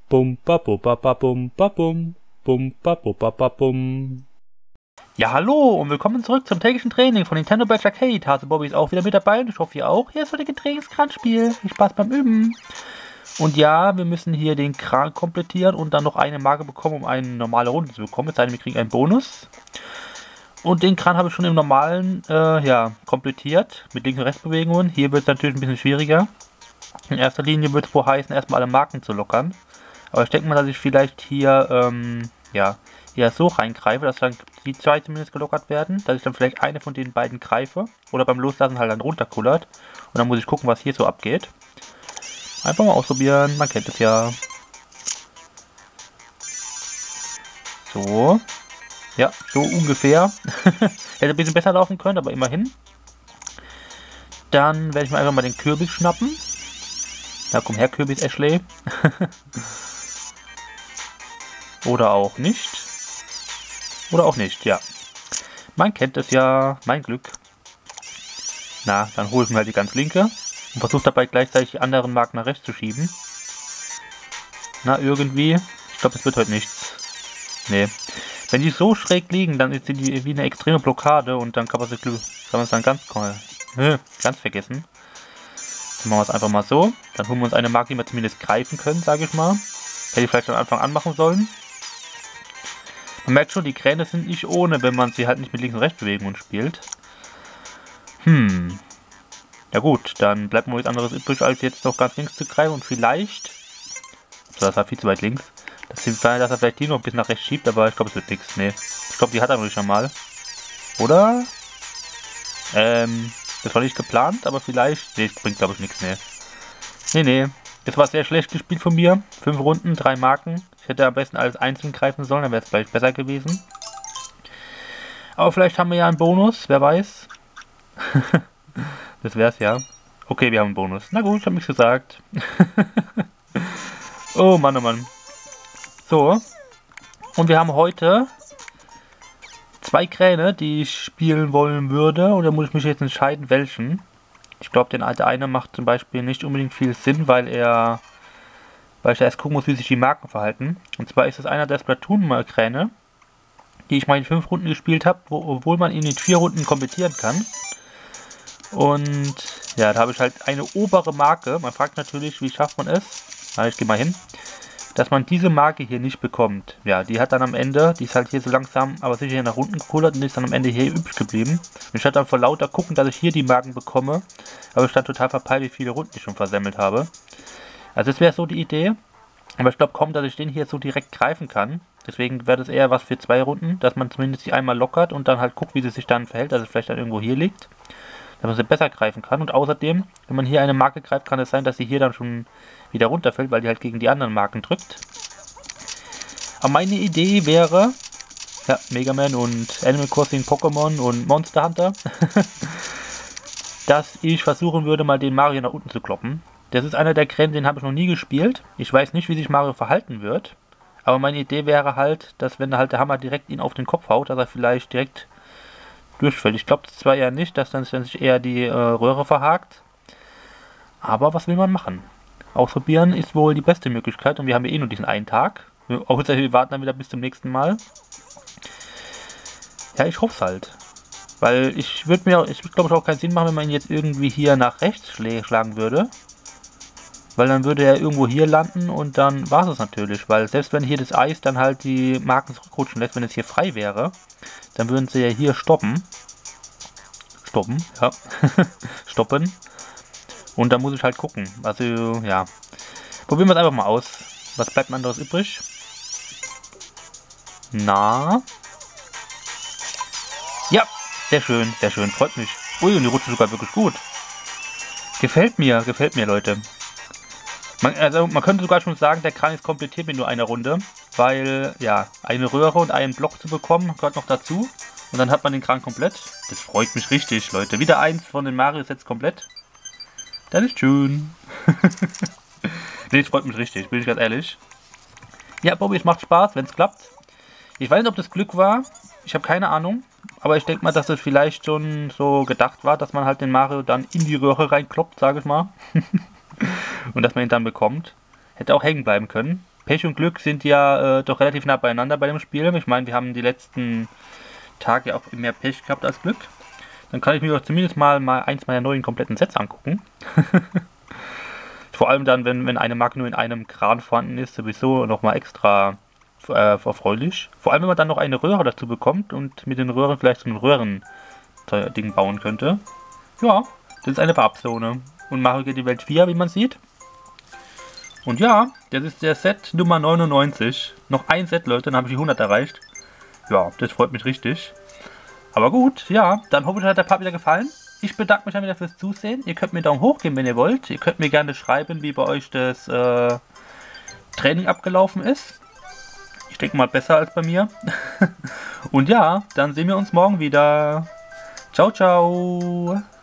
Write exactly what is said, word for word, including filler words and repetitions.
Bum ba bu ba ba bum ba bum. Bum ba bu ba ba bum. Ja, hallo und willkommen zurück zum täglichen Training von Nintendo Badge Arcade. Hase Bobby ist auch wieder mit dabei und ich hoffe ihr auch. Hier ist heute ein Trainingskranspiel. Viel Spaß beim Üben. Und ja, wir müssen hier den Kran komplettieren und dann noch eine Marke bekommen, um eine normale Runde zu bekommen. Es sei denn, wir kriegen einen Bonus. Und den Kran habe ich schon im normalen, äh, ja, komplettiert. Mit Links- und Rechtsbewegungen. Hier wird es natürlich ein bisschen schwieriger. In erster Linie wird es wohl heißen, erstmal alle Marken zu lockern. Aber ich denke mal, dass ich vielleicht hier, ähm, ja, eher so reingreife, dass dann die zwei zumindest gelockert werden. Dass ich dann vielleicht eine von den beiden greife. Oder beim Loslassen halt dann runterkullert. Und dann muss ich gucken, was hier so abgeht. Einfach mal ausprobieren, man kennt es ja. So. Ja, so ungefähr. Hätte ein bisschen besser laufen können, aber immerhin. Dann werde ich mir einfach mal den Kürbis schnappen. Da komm her, Kürbis Ashley. Oder auch nicht. Oder auch nicht, ja. Man kennt es ja, mein Glück. Na, dann hole ich mir halt die ganz linke. Und versuche dabei gleichzeitig die anderen Marken nach rechts zu schieben. Na, irgendwie. Ich glaube, es wird heute nichts. Nee. Wenn die so schräg liegen, dann ist die wie eine extreme Blockade und dann kann man es, kann man es dann ganz, äh, ganz vergessen. Dann machen wir es einfach mal so. Dann holen wir uns eine Marke, die wir zumindest greifen können, sage ich mal. Hätte ich vielleicht am Anfang anmachen sollen. Man merkt schon, die Kräne sind nicht ohne, wenn man sie halt nicht mit Links- und Rechtsbewegungen spielt. Hm. Ja gut, dann bleibt mir nichts anderes übrig, als jetzt noch ganz links zu greifen und vielleicht... So, das war viel zu weit links. Das sieht sein, dass er vielleicht die noch ein bisschen nach rechts schiebt, aber ich glaube, es wird nichts. Nee. Ich glaube, die hat er noch nicht einmal. Oder? Ähm, das war nicht geplant, aber vielleicht... Nee, das bringt, glaube ich, nichts. Nee. Nee, nee. Das war sehr schlecht gespielt von mir. Fünf Runden, drei Marken. Ich hätte am besten alles einzeln greifen sollen, dann wäre es vielleicht besser gewesen. Aber vielleicht haben wir ja einen Bonus, wer weiß. Das wär's ja. Okay, wir haben einen Bonus. Na gut, ich hab nichts gesagt. Oh Mann, oh Mann. So. Und wir haben heute zwei Kräne, die ich spielen wollen würde. Und da muss ich mich jetzt entscheiden, welchen. Ich glaube, der alte eine macht zum Beispiel nicht unbedingt viel Sinn, weil er... Weil ich da erst gucken muss, wie sich die Marken verhalten. Und zwar ist es einer der Splatoon-Kräne, die ich mal in fünf Runden gespielt habe, obwohl man ihn in vier Runden komplettieren kann. Und ja, da habe ich halt eine obere Marke. Man fragt natürlich, wie schafft man es? Na, ich gehe mal hin. Dass man diese Marke hier nicht bekommt. Ja, die hat dann am Ende, die ist halt hier so langsam, aber sicher hier nach unten gekullert und ist dann am Ende hier übrig geblieben. Und ich hatte dann vor lauter gucken, dass ich hier die Marken bekomme. Aber ich stand total verpeilt, wie viele Runden ich schon versemmelt habe. Also das wäre so die Idee. Aber ich glaube kaum, dass ich den hier so direkt greifen kann. Deswegen wäre das eher was für zwei Runden, dass man zumindest die einmal lockert und dann halt guckt, wie sie sich dann verhält, dass es vielleicht dann irgendwo hier liegt. Dass man sie besser greifen kann. Und außerdem, wenn man hier eine Marke greift, kann es sein, dass sie hier dann schon wieder runterfällt, weil die halt gegen die anderen Marken drückt. Aber meine Idee wäre, ja, Mega Man und Animal Crossing, Pokémon und Monster Hunter, dass ich versuchen würde, mal den Mario nach unten zu kloppen. Das ist einer der Kräne, den habe ich noch nie gespielt. Ich weiß nicht, wie sich Mario verhalten wird. Aber meine Idee wäre halt, dass wenn halt der Hammer direkt ihn auf den Kopf haut, dass er vielleicht direkt durchfällt. Ich glaube zwar eher nicht, dass dann sich eher die äh, Röhre verhakt. Aber was will man machen? Ausprobieren ist wohl die beste Möglichkeit. Und wir haben ja eh nur diesen einen Tag. Außer wir warten dann wieder bis zum nächsten Mal. Ja, ich hoffe es halt. Weil ich würde mir, ich glaube auch keinen Sinn machen, wenn man ihn jetzt irgendwie hier nach rechts schlagen würde. Weil dann würde er irgendwo hier landen und dann war es natürlich. Weil selbst wenn hier das Eis dann halt die Marken zurückrutschen lässt, wenn es hier frei wäre, dann würden sie ja hier stoppen. Stoppen, ja. Stoppen. Und dann muss ich halt gucken. Also, ja. Probieren wir es einfach mal aus. Was bleibt mir anderes übrig? Na. Ja, sehr schön, sehr schön. Freut mich. Ui, und die rutscht sogar wirklich gut. Gefällt mir, gefällt mir, Leute. Man, also man könnte sogar schon sagen, der Kran ist komplettiert mit nur einer Runde, weil, ja, eine Röhre und einen Block zu bekommen, gehört noch dazu. Und dann hat man den Kran komplett. Das freut mich richtig, Leute. Wieder eins von den Mario-Sets komplett. Das ist schön. Nee, das freut mich richtig, bin ich ganz ehrlich. Ja, Bobby, es macht Spaß, wenn es klappt. Ich weiß nicht, ob das Glück war. Ich habe keine Ahnung. Aber ich denke mal, dass es vielleicht schon so gedacht war, dass man halt den Mario dann in die Röhre reinkloppt, sage ich mal. Und dass man ihn dann bekommt. Hätte auch hängen bleiben können. Pech und Glück sind ja äh, doch relativ nah beieinander bei dem Spiel. Ich meine, wir haben die letzten Tage auch mehr Pech gehabt als Glück. Dann kann ich mir doch zumindest mal, mal eins meiner neuen kompletten Sets angucken. Vor allem dann, wenn, wenn eine Marke nur in einem Kran vorhanden ist, sowieso nochmal extra äh, erfreulich. Vor allem, wenn man dann noch eine Röhre dazu bekommt und mit den Röhren vielleicht so ein Röhren-Ding bauen könnte. Ja, das ist eine Farbzone. Und Mario geht die Welt vier, wie man sieht. Und ja, das ist der Set Nummer neunundneunzig. Noch ein Set, Leute, dann habe ich die hundert erreicht. Ja, das freut mich richtig. Aber gut, ja, dann hoffe ich, euch hat der Part wieder gefallen. Ich bedanke mich dann wieder fürs Zusehen. Ihr könnt mir einen Daumen hoch geben, wenn ihr wollt. Ihr könnt mir gerne schreiben, wie bei euch das äh, Training abgelaufen ist. Ich denke mal besser als bei mir. Und ja, dann sehen wir uns morgen wieder. Ciao, ciao.